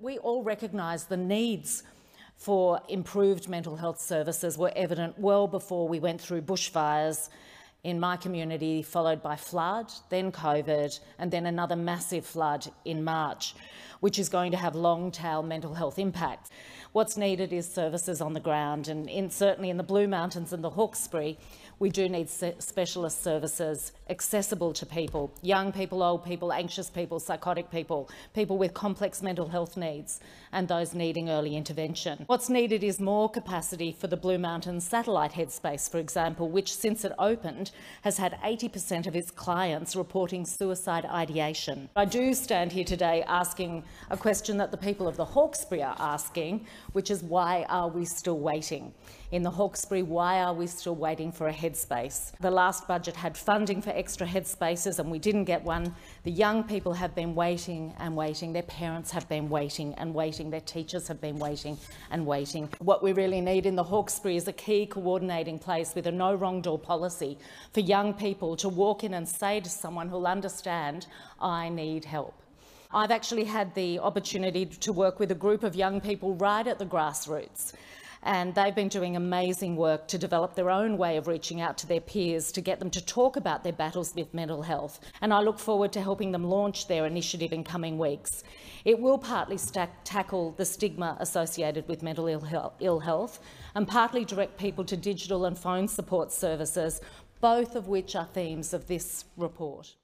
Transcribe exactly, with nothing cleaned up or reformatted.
We all recognise the needs for improved mental health services were evident well before we went through bushfires in my community, followed by flood, then COVID, and then another massive flood in March, which is going to have long-tail mental health impacts. What's needed is services on the ground, and in, certainly in the Blue Mountains and the Hawkesbury, we do need specialist services accessible to people, young people, old people, anxious people, psychotic people, people with complex mental health needs, and those needing early intervention. What's needed is more capacity for the Blue Mountains satellite headspace, for example, which since it opened has had eighty percent of its clients reporting suicide ideation. I do stand here today asking a question that the people of the Hawkesbury are asking, which is why are we still waiting? In the Hawkesbury, why are we still waiting for a headspace? The last budget had funding for extra headspaces and we didn't get one. The young people have been waiting and waiting. Their parents have been waiting and waiting. Their teachers have been waiting and waiting. What we really need in the Hawkesbury is a key coordinating place with a no wrong door policy for young people to walk in and say to someone who'll understand, I need help. I've actually had the opportunity to work with a group of young people right at the grassroots, and they've been doing amazing work to develop their own way of reaching out to their peers to get them to talk about their battles with mental health, and I look forward to helping them launch their initiative in coming weeks. It will partly stack, tackle the stigma associated with mental ill health and partly direct people to digital and phone support services, both of which are themes of this report.